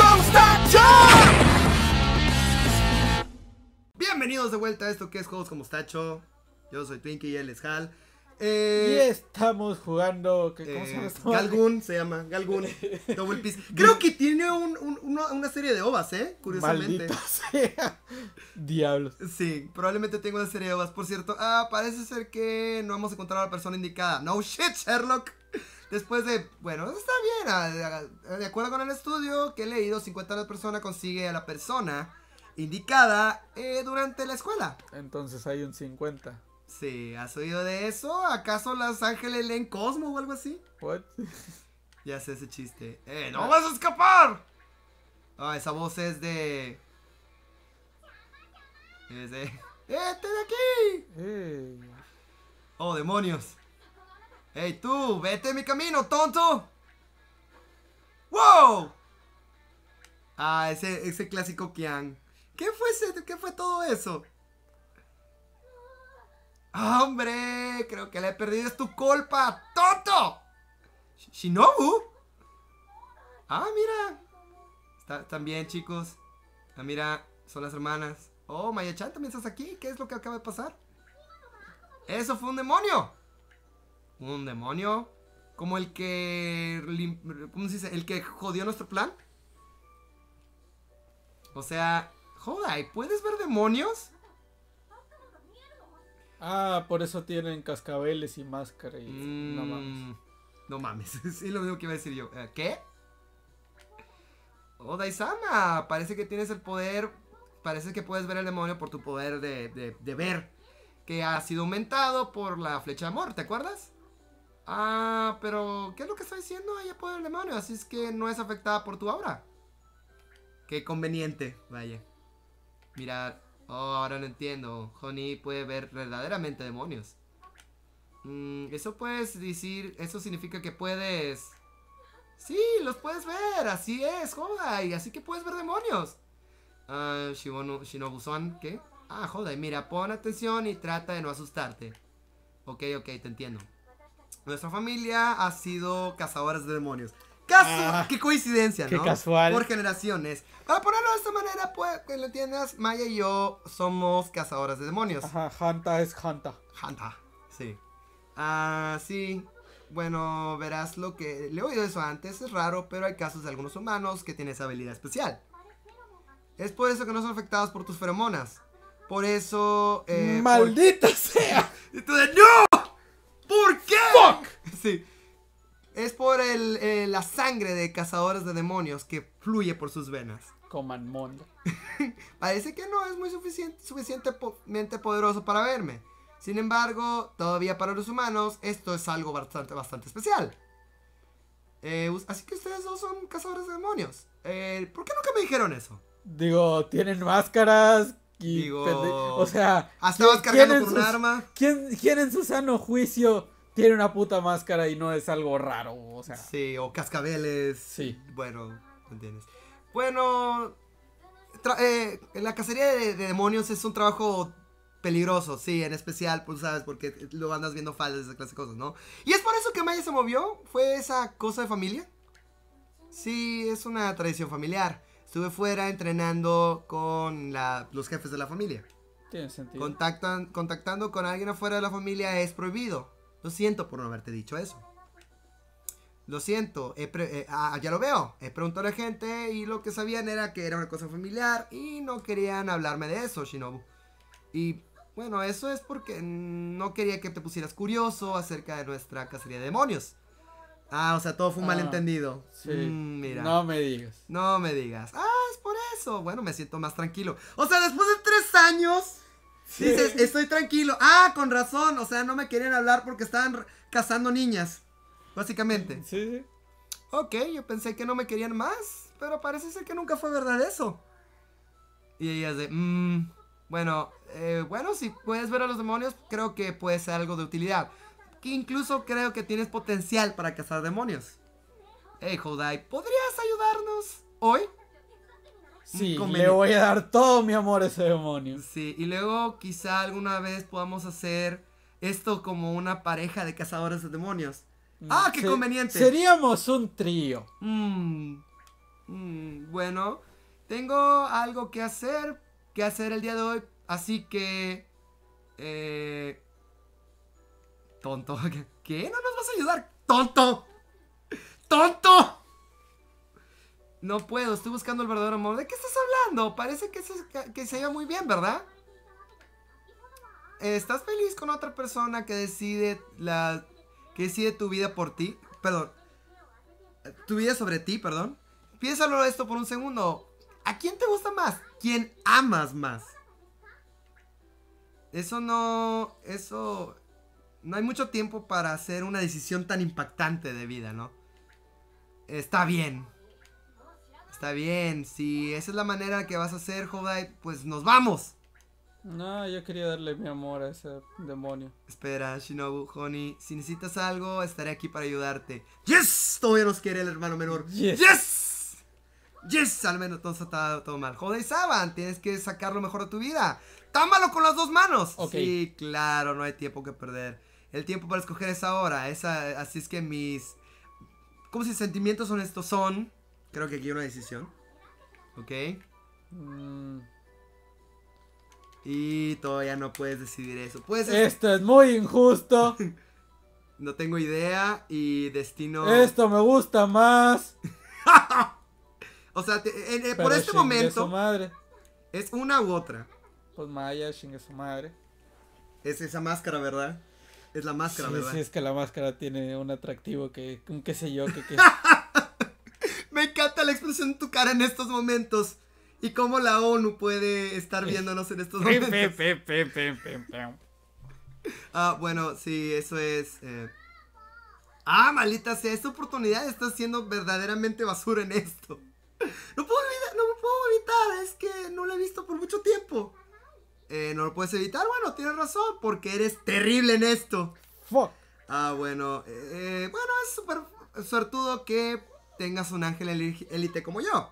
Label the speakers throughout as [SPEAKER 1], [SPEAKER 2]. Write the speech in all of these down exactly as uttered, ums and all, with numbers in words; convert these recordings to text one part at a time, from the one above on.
[SPEAKER 1] Mostacho! Bienvenidos de vuelta a esto que es Juegos con Mostacho. Yo soy Twinkie y él es Hal.
[SPEAKER 2] Eh, y estamos jugando. ¿Cómo
[SPEAKER 1] eh,
[SPEAKER 2] se llama esto?
[SPEAKER 1] Galgun se llama. Galgun. Double Peace. Creo que tiene un, un, una, una serie de ovas, ¿eh? Curiosamente.
[SPEAKER 2] Maldito sea. Diablos.
[SPEAKER 1] Sí, probablemente tengo una serie de ovas. Por cierto, ah, parece ser que no hemos encontrado a la persona indicada. No shit, Sherlock. Después de, bueno, está bien. De acuerdo con el estudio que he leído, cincuenta de la persona consigue a la persona indicada eh, durante la escuela.
[SPEAKER 2] Entonces hay un cincuenta.
[SPEAKER 1] Sí, ¿has oído de eso? ¿Acaso Los Ángeles leen Cosmo o algo así?
[SPEAKER 2] What?
[SPEAKER 1] Ya sé ese chiste. ¡Eh, no vas a escapar! Ah, esa voz es de... Es de... ¡Este de aquí!
[SPEAKER 2] Eh.
[SPEAKER 1] Oh, demonios. ¡Ey, tú! ¡Vete de mi camino, tonto! ¡Wow! Ah, ese, ese clásico Kian. ¿Qué fue ese? ¿Qué fue todo eso? ¡Hombre! Creo que le he perdido. ¡Es tu culpa! ¡Tonto! ¿Shinobu? Ah, mira. Está, están bien, chicos. Ah, mira, son las hermanas. Oh, Maya-chan, ¿también estás aquí? ¿Qué es lo que acaba de pasar? ¡Eso fue un demonio! ¿Un demonio? ¿Como el que... ¿Cómo se dice? ¿El que jodió nuestro plan? O sea... Joda, ¿y puedes ver demonios?
[SPEAKER 2] Ah, por eso tienen cascabeles y máscara y...
[SPEAKER 1] Mm,
[SPEAKER 2] no mames.
[SPEAKER 1] No mames, sí, lo mismo que iba a decir yo. ¿Qué? Oh, Daisama, parece que tienes el poder... Parece que puedes ver el demonio por tu poder de, de, de ver. Que ha sido aumentado por la flecha de amor, ¿te acuerdas? Ah, pero... ¿qué es lo que está diciendo? Ella puede ver el demonio, así es que no es afectada por tu aura. Qué conveniente, vaya. Mira... Oh, ahora lo entiendo. Honey puede ver verdaderamente demonios. Mm, eso puedes decir... Eso significa que puedes... Sí, los puedes ver. Así es, joda. Y así que puedes ver demonios. Uh, Shinobu-san, ¿qué? Ah, joda. Y mira, pon atención y trata de no asustarte. Ok, ok, te entiendo. Nuestra familia ha sido cazadores de demonios. Casu ah, ¡Qué coincidencia,
[SPEAKER 2] qué
[SPEAKER 1] ¿no?
[SPEAKER 2] Casual.
[SPEAKER 1] Por generaciones. Para ponerlo de esta manera, pues, que lo entiendas, Maya y yo somos cazadores de demonios.
[SPEAKER 2] Ajá, Hanta es Hanta.
[SPEAKER 1] Hanta, sí. Ah, sí. Bueno, verás lo que... Le he oído eso antes, es raro, pero hay casos de algunos humanos que tienen esa habilidad especial. Es por eso que no son afectados por tus feromonas. Por eso...
[SPEAKER 2] Eh, ¡Maldita
[SPEAKER 1] por...
[SPEAKER 2] sea!
[SPEAKER 1] Y tú de ¡no! ¿Por qué?
[SPEAKER 2] ¡Fuck!
[SPEAKER 1] Sí. Es por el, eh, la sangre de cazadores de demonios que fluye por sus venas.
[SPEAKER 2] Coman mondo.
[SPEAKER 1] Parece que no es muy suficiente, suficientemente poderoso para verme. Sin embargo, todavía para los humanos, esto es algo bastante, bastante especial. Eh, así que ustedes dos son cazadores de demonios. Eh, ¿Por qué nunca me dijeron eso?
[SPEAKER 2] Digo, tienen máscaras y...
[SPEAKER 1] Digo...
[SPEAKER 2] O sea...
[SPEAKER 1] ¿Estabas cargando con un arma?
[SPEAKER 2] ¿quién, ¿Quién en su sano juicio... tiene una puta máscara y no es algo raro, o sea.
[SPEAKER 1] Sí, o cascabeles.
[SPEAKER 2] Sí.
[SPEAKER 1] Bueno, ¿entiendes? Bueno, eh, la cacería de, de demonios es un trabajo peligroso, sí, en especial, pues sabes, porque luego andas viendo faldas, esa clase de cosas, ¿no? Y es por eso que Maya se movió, fue esa cosa de familia. Sí, es una tradición familiar. Estuve fuera entrenando con la, los jefes de la familia.
[SPEAKER 2] Tiene sentido.
[SPEAKER 1] Contactan, contactando con alguien afuera de la familia es prohibido. Lo siento por no haberte dicho eso. Lo siento, he eh, ah, ya lo veo. He preguntado a la gente y lo que sabían era que era una cosa familiar y no querían hablarme de eso, Shinobu. Y bueno, eso es porque no quería que te pusieras curioso acerca de nuestra cacería de demonios. Ah, o sea, todo fue un ah, malentendido.
[SPEAKER 2] Sí.
[SPEAKER 1] Mm, mira.
[SPEAKER 2] No me digas.
[SPEAKER 1] No me digas. Ah, es por eso. Bueno, me siento más tranquilo. O sea, después de tres años... Sí. Dices, estoy tranquilo. Ah, con razón. O sea, no me querían hablar porque estaban cazando niñas. Básicamente.
[SPEAKER 2] Sí, sí.
[SPEAKER 1] Ok, yo pensé que no me querían más. Pero parece ser que nunca fue verdad eso. Y ellas de, mmm, bueno, eh, bueno, si puedes ver a los demonios, creo que puede ser algo de utilidad. Que incluso creo que tienes potencial para cazar demonios. Hey, Hodai, ¿podrías ayudarnos hoy?
[SPEAKER 2] Sí, le voy a dar todo mi amor a ese demonio.
[SPEAKER 1] Sí, y luego quizá alguna vez podamos hacer esto como una pareja de cazadores de demonios. ¡Ah, qué
[SPEAKER 2] Se
[SPEAKER 1] conveniente!
[SPEAKER 2] Seríamos un trío.
[SPEAKER 1] Mmm. Mm, bueno, tengo algo que hacer, que hacer el día de hoy, así que... Eh... Tonto, ¿qué? ¿No nos vas a ayudar? ¡Tonto! ¡Tonto! No puedo, estoy buscando el verdadero amor. ¿De qué estás hablando? Parece que se, que se iba muy bien, ¿verdad? ¿Estás feliz con otra persona que decide la... que decide tu vida por ti? Perdón. Tu vida sobre ti, perdón. Piénsalo esto por un segundo. ¿A quién te gusta más? ¿Quién amas más? Eso no... Eso... No hay mucho tiempo para hacer una decisión tan impactante de vida, ¿no? Está bien. Está bien. Si esa es la manera que vas a hacer, Jodai, pues nos vamos.
[SPEAKER 2] No, yo quería darle mi amor a ese demonio.
[SPEAKER 1] Espera, Shinobu, Honey. Si necesitas algo, estaré aquí para ayudarte. ¡Yes! Todavía nos quiere el hermano menor.
[SPEAKER 2] Yes.
[SPEAKER 1] ¡Yes! ¡Yes! Al menos todo está todo mal. Jodai Saban, tienes que sacar lo mejor de tu vida. ¡Támalo con las dos manos!
[SPEAKER 2] Okay.
[SPEAKER 1] Sí, claro, no hay tiempo que perder. El tiempo para escoger es ahora. Esa, así es que mis... Como si sentimientos honestos son... Creo que aquí hay una decisión. ¿Ok?
[SPEAKER 2] Mm.
[SPEAKER 1] Y todavía no puedes decidir eso. Puedes...
[SPEAKER 2] Esto es muy injusto.
[SPEAKER 1] No tengo idea y destino...
[SPEAKER 2] Esto me gusta más.
[SPEAKER 1] O sea, te- en- en-
[SPEAKER 2] Pero
[SPEAKER 1] por este
[SPEAKER 2] chingue
[SPEAKER 1] momento
[SPEAKER 2] su madre.
[SPEAKER 1] es una u otra.
[SPEAKER 2] Pues Maya, chingue su madre.
[SPEAKER 1] Es esa máscara, ¿verdad? Es la máscara,
[SPEAKER 2] Sí,
[SPEAKER 1] ¿verdad?
[SPEAKER 2] sí, es que la máscara tiene un atractivo que, un qué sé yo, que, que...
[SPEAKER 1] Me encanta la expresión de tu cara en estos momentos. Y cómo la ONU puede estar viéndonos en estos momentos. Ah, bueno, sí, eso es... eh. Ah, maldita sea, esta oportunidad está haciendo verdaderamente basura en esto. No puedo olvidar, no me puedo evitar, es que no lo he visto por mucho tiempo. Eh, ¿no lo puedes evitar? Bueno, tienes razón, porque eres terrible en esto.
[SPEAKER 2] Fuck.
[SPEAKER 1] Ah, bueno, eh, bueno, es súper suertudo que tengas un ángel élite como yo.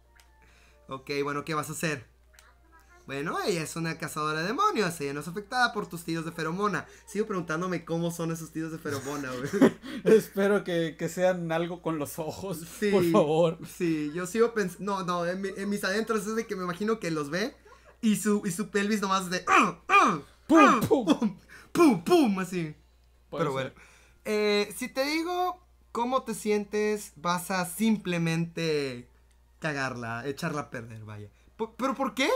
[SPEAKER 1] Ok, bueno, ¿qué vas a hacer? Bueno, ella es una cazadora de demonios, ella no es afectada por tus tiros de feromona. Sigo preguntándome cómo son esos tiros de feromona, güey.
[SPEAKER 2] Espero que, que sean algo con los ojos,
[SPEAKER 1] Sí,
[SPEAKER 2] por favor.
[SPEAKER 1] Sí, yo sigo pensando, no, no, en, mi- en mis adentros es de que me imagino que los ve y su, y su pelvis nomás de... ¡ah! ¡ah!
[SPEAKER 2] Pum,
[SPEAKER 1] ¡ah!
[SPEAKER 2] pum.
[SPEAKER 1] ¡pum! ¡pum! ¡pum! Así.
[SPEAKER 2] Puede
[SPEAKER 1] Pero
[SPEAKER 2] ser.
[SPEAKER 1] bueno, eh, si te digo cómo te sientes, vas a simplemente cagarla, echarla a perder, vaya. Po- ¿Pero por qué?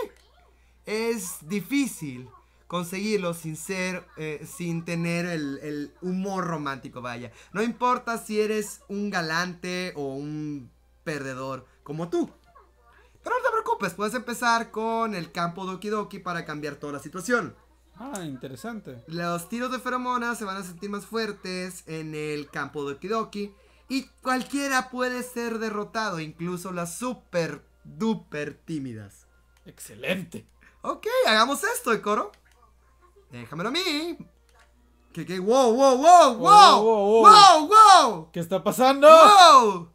[SPEAKER 1] Es difícil conseguirlo sin ser, eh, sin tener el, el humor romántico, vaya. No importa si eres un galante o un perdedor como tú. Pero no te preocupes, puedes empezar con el campo Doki Doki para cambiar toda la situación.
[SPEAKER 2] Ah, interesante.
[SPEAKER 1] Los tiros de feromonas se van a sentir más fuertes en el campo Doki Doki. Y cualquiera puede ser derrotado, incluso las super duper tímidas.
[SPEAKER 2] Excelente.
[SPEAKER 1] Ok, hagamos esto, Coro. Déjamelo a mí. ¿Qué, qué? ¡Wow, wow, wow, wow!
[SPEAKER 2] Wow, wow, wow.
[SPEAKER 1] ¡Wow, wow!
[SPEAKER 2] ¿Qué está pasando?
[SPEAKER 1] ¡Wow!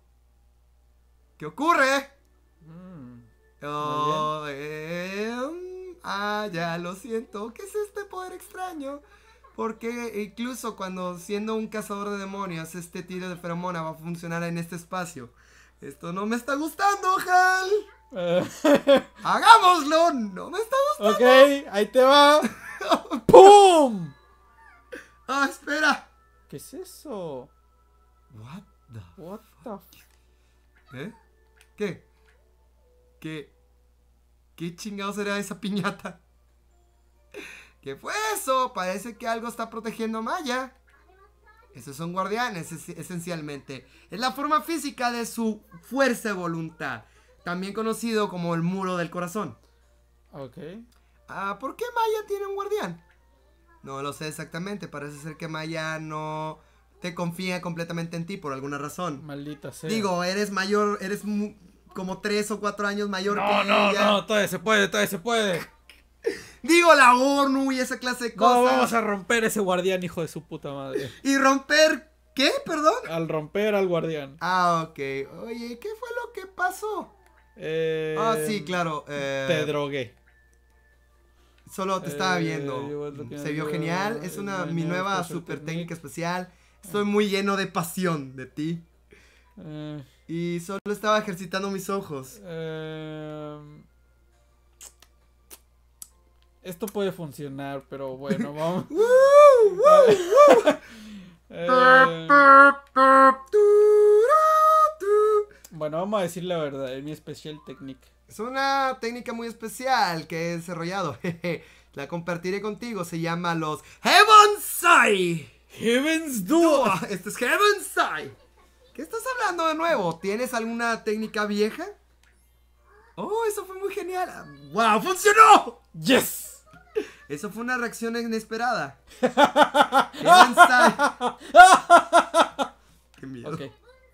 [SPEAKER 1] ¿Qué ocurre?
[SPEAKER 2] Mm,
[SPEAKER 1] Oh, eh, mm, ah, ya lo siento. ¿Qué es este poder extraño? Porque incluso cuando siendo un cazador de demonios, este tiro de feromona va a funcionar en este espacio. Esto no me está gustando, Hal.
[SPEAKER 2] eh,
[SPEAKER 1] ¡Hagámoslo! ¡No me está gustando!
[SPEAKER 2] ok, ahí te va. ¡Pum!
[SPEAKER 1] ¡Ah, espera!
[SPEAKER 2] ¿Qué es eso?
[SPEAKER 1] What the...
[SPEAKER 2] What the f-
[SPEAKER 1] ¿Eh? ¿Qué? ¿Qué? ¿Qué chingado será esa piñata? ¿Qué fue eso? Parece que algo está protegiendo a Maya. Esos son guardianes, es- esencialmente. Es la forma física de su fuerza de voluntad. También conocido como el muro del corazón.
[SPEAKER 2] Ok.
[SPEAKER 1] Ah, ¿por qué Maya tiene un guardián? No lo sé exactamente. Parece ser que Maya no te confía completamente en ti por alguna razón.
[SPEAKER 2] Maldita sea.
[SPEAKER 1] Digo, eres mayor, eres mu- como tres o cuatro años mayor
[SPEAKER 2] no,
[SPEAKER 1] que
[SPEAKER 2] no,
[SPEAKER 1] ella.
[SPEAKER 2] no, todavía se puede, todavía se puede.
[SPEAKER 1] Digo, la ONU y esa clase de cosas.
[SPEAKER 2] No, vamos a romper ese guardián, hijo de su puta madre.
[SPEAKER 1] Y romper... ¿Qué? ¿Perdón?
[SPEAKER 2] Al romper al guardián.
[SPEAKER 1] Ah, ok. Oye, ¿qué fue lo que pasó?
[SPEAKER 2] Eh,
[SPEAKER 1] Ah, sí, claro. eh,
[SPEAKER 2] Te drogué.
[SPEAKER 1] Solo te estaba
[SPEAKER 2] Eh,
[SPEAKER 1] viendo.
[SPEAKER 2] igual lo que
[SPEAKER 1] Se vio
[SPEAKER 2] yo-
[SPEAKER 1] genial. Es una mi
[SPEAKER 2] Mañana
[SPEAKER 1] nueva
[SPEAKER 2] Special
[SPEAKER 1] super
[SPEAKER 2] Technique.
[SPEAKER 1] técnica especial. Estoy muy lleno de pasión de ti.
[SPEAKER 2] Eh,
[SPEAKER 1] Y solo estaba ejercitando mis ojos.
[SPEAKER 2] Eh, esto puede funcionar, pero bueno, vamos. eh, bueno, vamos a decir la verdad, es mi special technique.
[SPEAKER 1] Es una técnica muy especial que he desarrollado. La compartiré contigo. Se llama los Heaven's Eye.
[SPEAKER 2] Heaven's Door.
[SPEAKER 1] Este es Heaven's Eye. ¿Qué estás hablando de nuevo? ¿Tienes alguna técnica vieja? Oh, eso fue muy genial. ¡Wow! ¡Funcionó!
[SPEAKER 2] ¡Yes!
[SPEAKER 1] Eso fue una reacción inesperada. Heaven's Eye. Qué miedo.
[SPEAKER 2] Ok.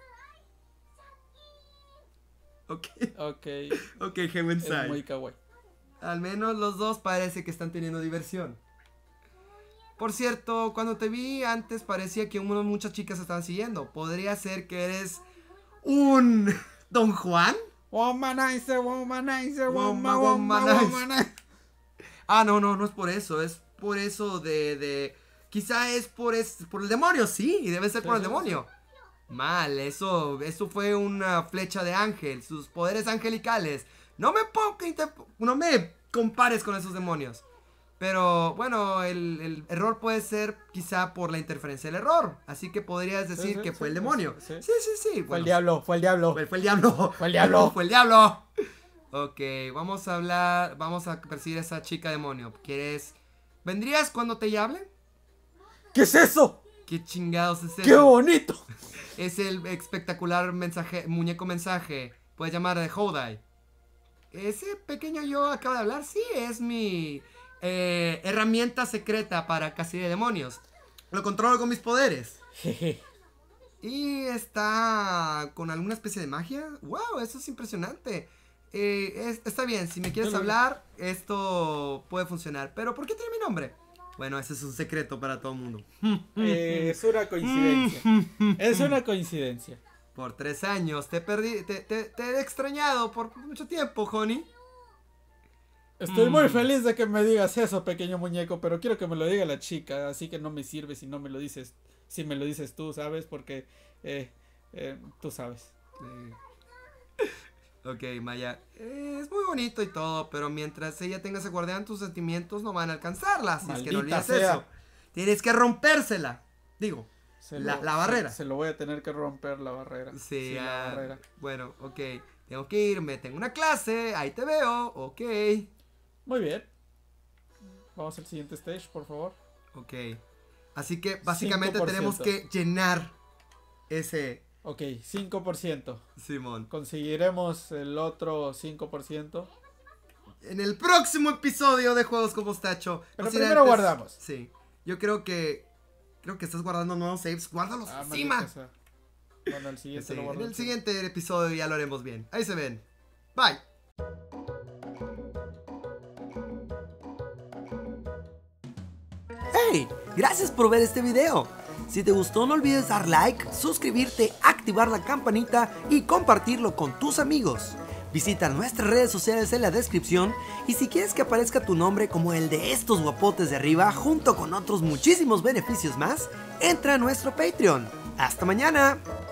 [SPEAKER 1] Ok.
[SPEAKER 2] Ok.
[SPEAKER 1] Ok, Heaven's
[SPEAKER 2] Es
[SPEAKER 1] Eye.
[SPEAKER 2] muy kawaii.
[SPEAKER 1] Al menos los dos parece que están teniendo diversión. Por cierto, cuando te vi antes parecía que uno, muchas chicas estaban siguiendo. ¿Podría ser que eres un Don Juan?
[SPEAKER 2] Womanizer, womanizer,
[SPEAKER 1] Woma-
[SPEAKER 2] womanizer.
[SPEAKER 1] womanizer. Ah, no, no, no es por eso. Es por eso de... de... Quizá es por, es por el demonio, sí. Y debe ser
[SPEAKER 2] Sí,
[SPEAKER 1] por el
[SPEAKER 2] sí,
[SPEAKER 1] demonio. Mal, eso, eso fue una flecha de ángel. Sus poderes angelicales. No me pongo, no me compares con esos demonios. Pero bueno, el, el error puede ser quizá por la interferencia del error. Así que podrías decir
[SPEAKER 2] Sí, sí,
[SPEAKER 1] que
[SPEAKER 2] sí,
[SPEAKER 1] fue el
[SPEAKER 2] sí,
[SPEAKER 1] demonio.
[SPEAKER 2] sí, sí.
[SPEAKER 1] Sí, sí, sí.
[SPEAKER 2] Fue
[SPEAKER 1] bueno,
[SPEAKER 2] el diablo, fue el diablo.
[SPEAKER 1] Fue, fue el diablo.
[SPEAKER 2] Fue el diablo.
[SPEAKER 1] Fue el diablo. Ok, vamos a hablar, vamos a perseguir a esa chica demonio. ¿Quieres? ¿Vendrías cuando te hable?
[SPEAKER 2] ¿Qué es eso?
[SPEAKER 1] ¿Qué chingados es eso?
[SPEAKER 2] ¡Qué bonito!
[SPEAKER 1] Es el espectacular mensaje, muñeco mensaje. Puedes llamar de Hodai. Ese pequeño yo acaba de hablar. Sí, es mi eh, herramienta secreta para castigar de demonios. Lo controlo con mis poderes.
[SPEAKER 2] Jeje.
[SPEAKER 1] Y está con alguna especie de magia. ¡Wow! Eso es impresionante. Eh, es- está bien, si me quieres
[SPEAKER 2] Yo lo-
[SPEAKER 1] hablar, esto puede funcionar. Pero ¿por qué tiene mi nombre? Bueno, ese es un secreto para todo el mundo.
[SPEAKER 2] Eh, es una coincidencia. Es una coincidencia.
[SPEAKER 1] Por tres años te perdí, te, te- te he extrañado por mucho tiempo, honey.
[SPEAKER 2] Estoy
[SPEAKER 1] Mm.
[SPEAKER 2] muy feliz de que me digas eso, pequeño muñeco, pero quiero que me lo diga la chica, así que no me sirve si no me lo dices, si me lo dices tú, ¿sabes? Porque eh, eh, tú sabes.
[SPEAKER 1] Eh, Ok, Maya, eh, es muy bonito y todo, pero mientras ella tenga ese guardián, tus sentimientos no van a alcanzarla. Así es que no
[SPEAKER 2] Maldita
[SPEAKER 1] olvides
[SPEAKER 2] sea.
[SPEAKER 1] eso. Tienes que rompérsela. Digo,
[SPEAKER 2] Se
[SPEAKER 1] La-
[SPEAKER 2] lo-
[SPEAKER 1] la
[SPEAKER 2] se-
[SPEAKER 1] barrera.
[SPEAKER 2] Se, lo voy a tener que romper la barrera.
[SPEAKER 1] sí,
[SPEAKER 2] la
[SPEAKER 1] ah,
[SPEAKER 2] barrera.
[SPEAKER 1] bueno, ok. Tengo que irme, tengo una clase, ahí te veo, ok.
[SPEAKER 2] Muy bien. Vamos al siguiente stage, por favor.
[SPEAKER 1] Ok. Así que básicamente
[SPEAKER 2] cinco por
[SPEAKER 1] tenemos
[SPEAKER 2] ciento.
[SPEAKER 1] que llenar ese
[SPEAKER 2] Ok, cinco por ciento.
[SPEAKER 1] Simón.
[SPEAKER 2] Conseguiremos el otro cinco por ciento.
[SPEAKER 1] En el próximo episodio de Juegos con Mostacho.
[SPEAKER 2] Pero
[SPEAKER 1] No sin
[SPEAKER 2] primero guardamos.
[SPEAKER 1] Sí. Yo creo que. Creo que estás guardando nuevos saves. Guárdalos
[SPEAKER 2] Ah,
[SPEAKER 1] encima.
[SPEAKER 2] maldita sea. Bueno, el siguiente
[SPEAKER 1] Sí,
[SPEAKER 2] lo guardo
[SPEAKER 1] en el
[SPEAKER 2] encima.
[SPEAKER 1] siguiente episodio ya lo haremos bien. Ahí se ven. Bye.
[SPEAKER 3] ¡Hey! Gracias por ver este video. Si te gustó no olvides dar like, suscribirte, activar la campanita y compartirlo con tus amigos. Visita nuestras redes sociales en la descripción y si quieres que aparezca tu nombre como el de estos guapotes de arriba junto con otros muchísimos beneficios más, entra a nuestro Patreon. ¡Hasta mañana!